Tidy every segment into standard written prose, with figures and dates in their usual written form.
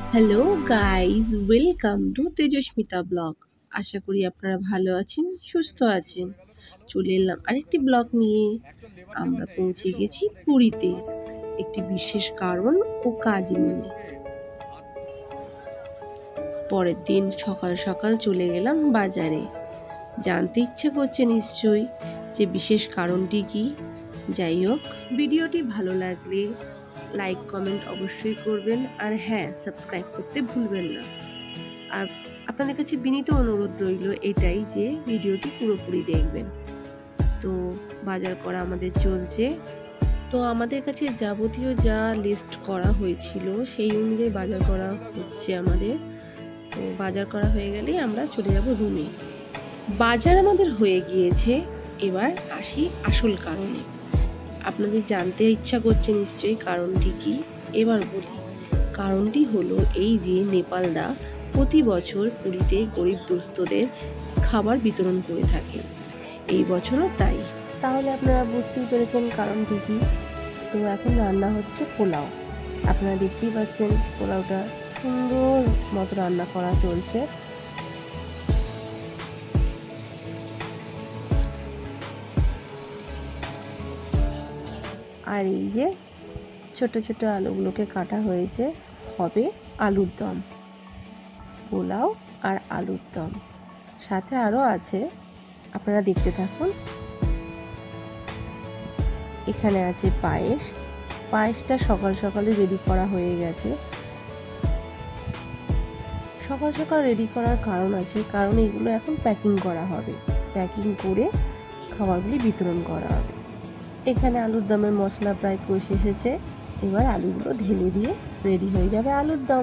Hello guys, welcome to Tejasmita blog. আশা করি আপনারা ভালো আছেন, সুস্থ আছেন। চলে এলাম আরেকটি ব্লগ নিয়ে। আমরা পৌঁছে গেছি পুরীতে একটি বিশেষ কারণ ও কাজ নিয়ে। পরের দিন সকাল সকাল চলে গেলাম বাজারে। জানতে ইচ্ছে করছে নিশ্চয়ই যে বিশেষ কারণটি কি। যাই হোক, ভিডিওটি ভালো লাগলে লাইক কমেন্ট অবশ্যই করবেন, আর হ্যাঁ, সাবস্ক্রাইব করতে ভুলবেন না। আর আপনাদের কাছে বিনীত অনুরোধ রইল এটাই যে ভিডিওটি পুরোপুরি দেখবেন। তো বাজার করা আমাদের চলছে। তো আমাদের কাছে যাবতীয় যা লিস্ট করা হয়েছিল সেই অনুযায়ী বাজার করা হচ্ছে আমাদের। তো বাজার করা হয়ে গেলেই আমরা চলে যাব রুমে। বাজার আমাদের হয়ে গিয়েছে, এবার আসি আসল কারণে। আপনাদের জানতে ইচ্ছা করছে নিশ্চয়ই কারণটি কি। এবার বলি, কারণটি হলো এই যে নেপালদা প্রতি বছর পুরীতে গরিব দুস্থদের খাবার বিতরণ করে থাকে, এই বছরও তাই। তাহলে আপনারা বুঝতেই পেরেছেন কারণটি কি। তো এখন রান্না হচ্ছে পোলাও। আপনারা দেখতেই পাচ্ছেন পোলাওটা সুন্দর মতো রান্না করা চলছে। আর এই যে ছোট ছোট আলুগুলোকে কাটা হয়েছে, হবে আলুর দম। পোলাও আর আলুর দম, সাথে আরও আছে, আপনারা দেখতে থাকুন। এখানে আছে পায়েস। পায়েসটা সকাল সকালে রেডি করা হয়ে গেছে। সকাল সকাল রেডি করার কারণ আছে, কারণ এগুলো এখন প্যাকিং করা হবে। প্যাকিং করে খাবারগুলি বিতরণ করা হবে। এখানে আলুর দমের মশলা প্রায় কষে এসেছে। এবার আলুগুলো ঢেলে দিয়ে রেডি হয়ে যাবে আলুর দম।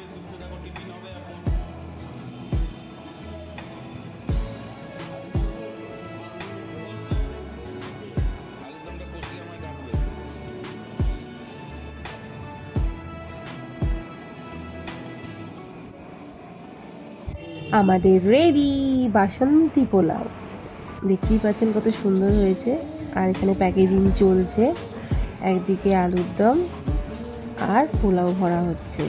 আমাদের রেডি বাসন্তী পোলাও। দেখতেই পাচ্ছেন কত সুন্দর হয়েছে। আর এখানে প্যাকেজিং চলছে, একদিকে আলুর দম আর পোলাও ভরা হচ্ছে।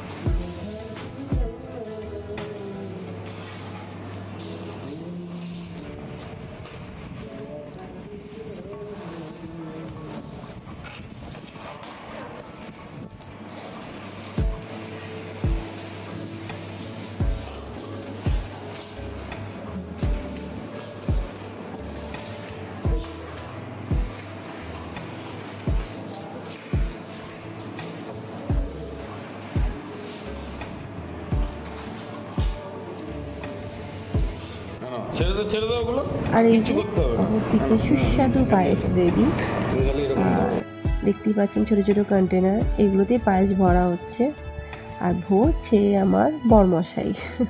আর এই যে অপরদিকে সুস্বাদু পায়েস রেডি। আর দেখতেই পাচ্ছেন ছোট ছোট কন্টেনার, এগুলোতে পায়েস ভরা হচ্ছে। আর ভরছে আমার বরমশাই।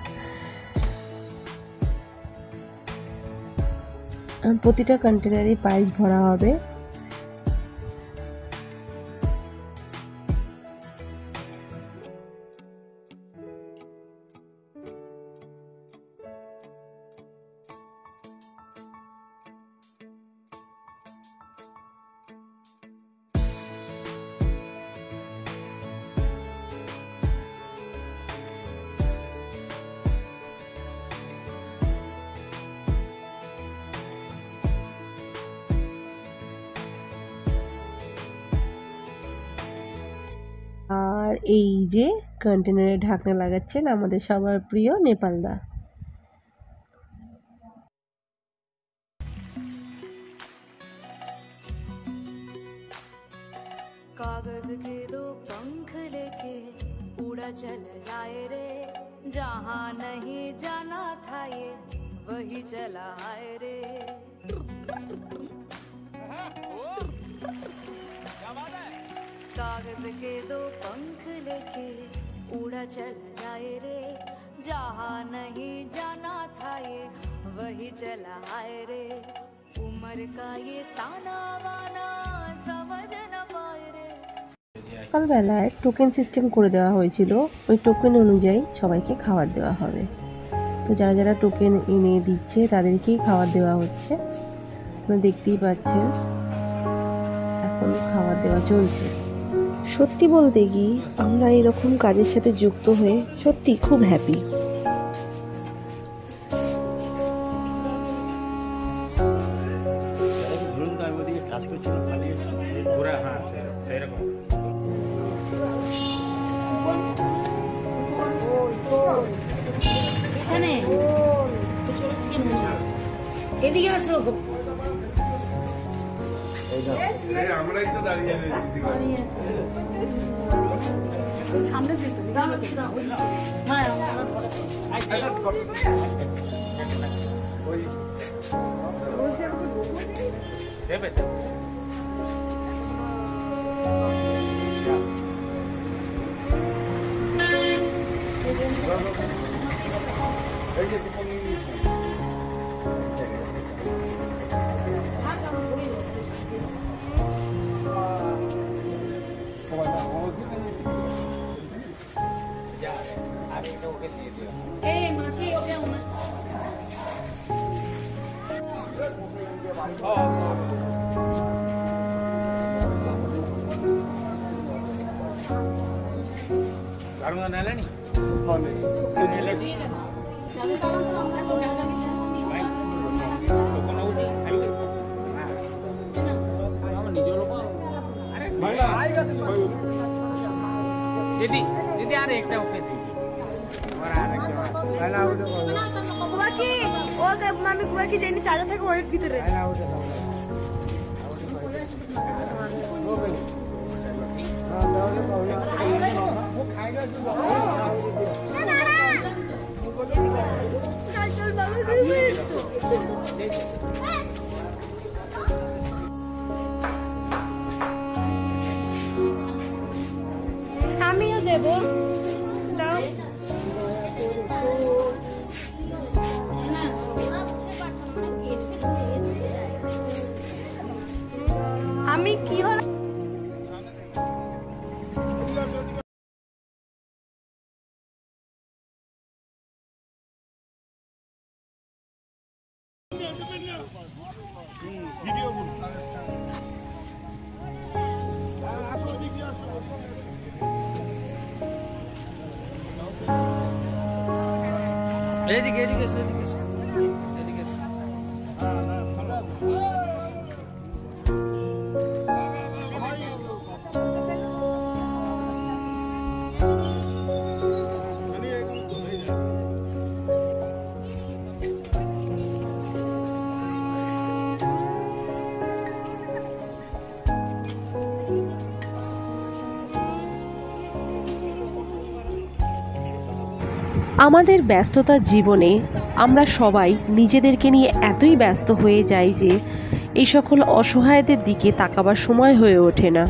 প্রতিটা কন্টেনারে পায়েস ভরা হবে। আর এই যে কন্টেনারে ঢাকনা লাগাচ্ছেন আমাদের সবার প্রিয় নেপালদা। कागज के दो पंख लेके उड़ा चल जाए रे, जहाँ नहीं जाना था ये वही चला आए रे। कागज के दो पंख लेके उड़ा चल जाए रे, जहाँ नहीं जाना था ये वही चला आए रे। उम्र का ये ताना वाना समझ न पाए रे। সকালবেলায় টোকেন সিস্টেম করে দেওয়া হয়েছিল, ওই টোকেন অনুযায়ী সবাইকে খাবার দেওয়া হবে। তো যারা যারা টোকেন এনে দিচ্ছে তাদেরকেই খাবার দেওয়া হচ্ছে। আপনারা দেখতেই পাচ্ছেন এখন খাবার দেওয়া চলছে। সত্যি বলতে কি আমরা এরকম কাজের সাথে যুক্ত হয়ে সত্যি খুব হ্যাপি। এদিকে আসো, আমরাই তো দাঁড়িয়ে সামনে যেতে আমি কুয়াকি যাইনি, চার্জার থাকে ওয়ের ভিতরে। আমিও দেবো, দাও। আমি কি হল এদিকে এদিকে এদিকে এদিকে আমাদের ব্যস্ততার জীবনে আমরা সবাই নিজেদেরকে নিয়ে এতই ব্যস্ত হয়ে যাই যে এই সকল অসহায়দের দিকে তাকাবার সময় হয়ে ওঠে না।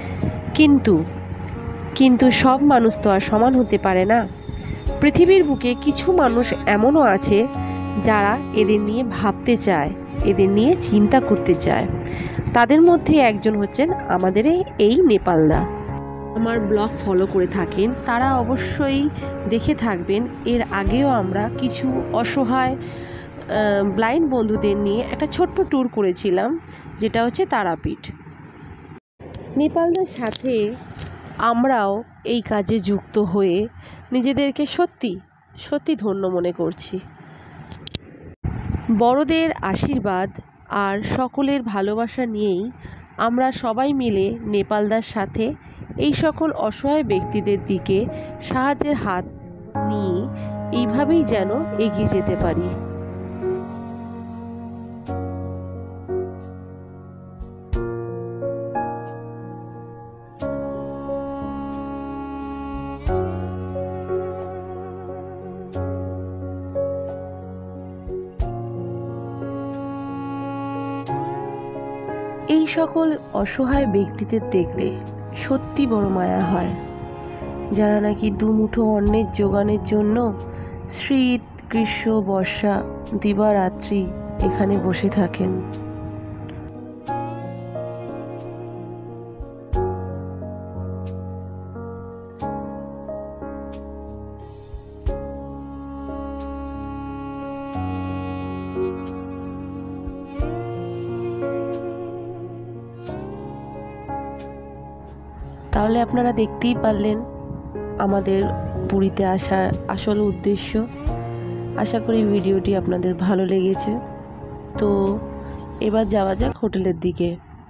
কিন্তু সব মানুষ তো আর সমান হতে পারে না। পৃথিবীর বুকে কিছু মানুষ এমনও আছে যারা এদের নিয়ে ভাবতে চায়, এদের নিয়ে চিন্তা করতে চায়। তাদের মধ্যে একজন হচ্ছেন আমাদের এই নেপালদা। আমার ব্লগ ফলো করে থাকেন তারা অবশ্যই দেখে থাকবেন, এর আগেও আমরা কিছু অসহায় ব্লাইন্ড বন্ধুদের নিয়ে একটা ছোট্ট ট্যুর করেছিলাম, যেটা হচ্ছে তারাপীঠ। নেপালদার সাথে আমরাও এই কাজে যুক্ত হয়ে নিজেদেরকে সত্যি সত্যি ধন্য মনে করছি। বড়দের আশীর্বাদ আর সকলের ভালোবাসা নিয়েই আমরা সবাই মিলে নেপালদার সাথে এই সকল অসহায় ব্যক্তিদের দিকে সাহায্যের হাত নিয়ে এইভাবেই যেন এগিয়ে যেতে পারি। এই সকল অসহায় ব্যক্তিদের দেখলে সত্যি বড় মায়া হয়, যারা নাকি দুমুঠো অন্নের জোগানের জন্য শীত গ্রীষ্ম বর্ষা দিবারাত্রি এখানে বসে থাকেন। তাহলে আপনারা দেখতেই পারলেন আমাদের পুরীতে আসার আসল উদ্দেশ্য। আশা করি ভিডিওটি আপনাদের ভালো লেগেছে। তো এবার যাওয়া যাক হোটেলের দিকে।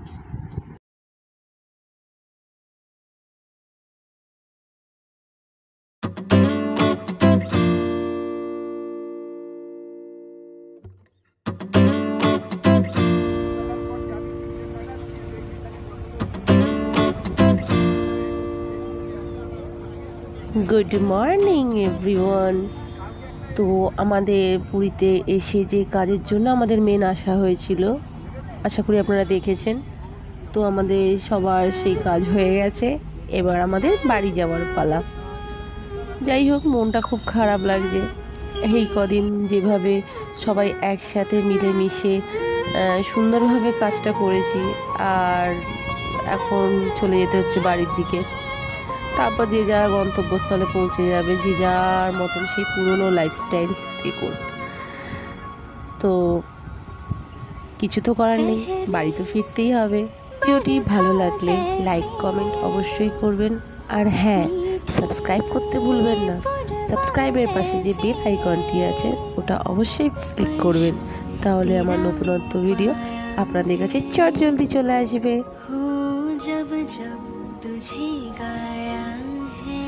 Good morning everyone. তো আমাদের পুরীতে এসে যে কাজের জন্য আমাদের মেন আসা হয়েছিল, আশা করি আপনারা দেখেছেন। তো আমাদের সবার সেই কাজ হয়ে গেছে, এবার আমাদের বাড়ি যাওয়ার পালা। যাই হোক, মনটা খুব খারাপ লাগছে। এই কদিন যেভাবে সবাই একসাথে মিলেমিশে সুন্দরভাবে কাজটা করেছি, আর এখন চলে যেতে হচ্ছে বাড়ির দিকে। তারপর যে যার গন্তব্যস্থলে পৌঁছে যাবে, যে যার মতন সেই পুরনো লাইফস্টাইল করবে। তো কিছু তো করার নেই, বাড়ি তো fitতেই হবে। ভিডিওটি ভালো লাগলে লাইক কমেন্ট অবশ্যই করবেন, আর হ্যাঁ, সাবস্ক্রাইব করতে ভুলবেন না। সাবস্ক্রাইবের পাশে যে বেল আইকনটি আছে ওটা অবশ্যই ক্লিক করবেন, তাহলে আমার নতুনত্ব ভিডিও আপনাদের কাছে চটজলদি চলে আসবে। जब जब तुझे गाया है,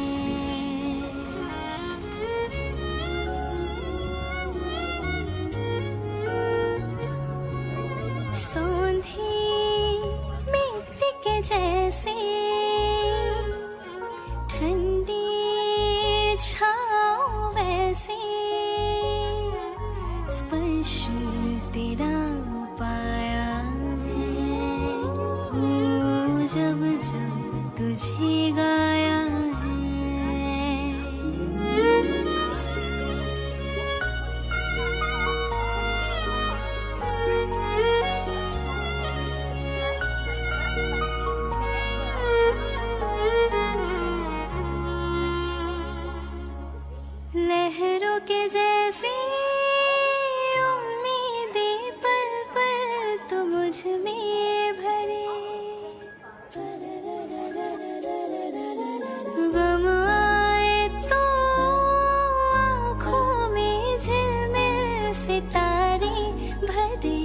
सोंधी मिट्टी के जैसे ठंडी छाँव वैसे, स्पर्श तेरा पाया जब जब तुझे गाया है। लहरों के जैसी उम्मीदें पल पल तो मुझ में भरे, गम आए तो आँखों में झिलमिल सितारे भरे।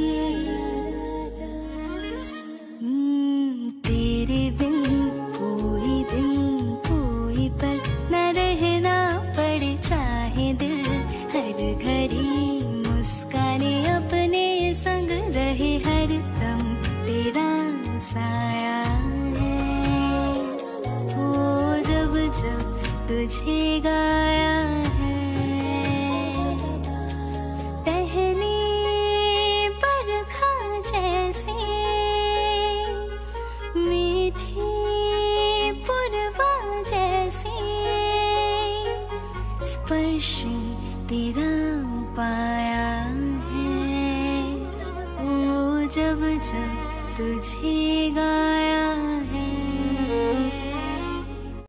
तेरे बिन कोई दिन कोई पल न रहना पड़े चाहे दिल, हर घड़ी मुस्काने अपने संग रहे हर दम तेरा साया है। वो जब जब तुझे गाया है, पहली बरखा जैसे मीठी पुरवा जैसे, स्पर्श तेरा पाया है। वो जब जब तुझे गाया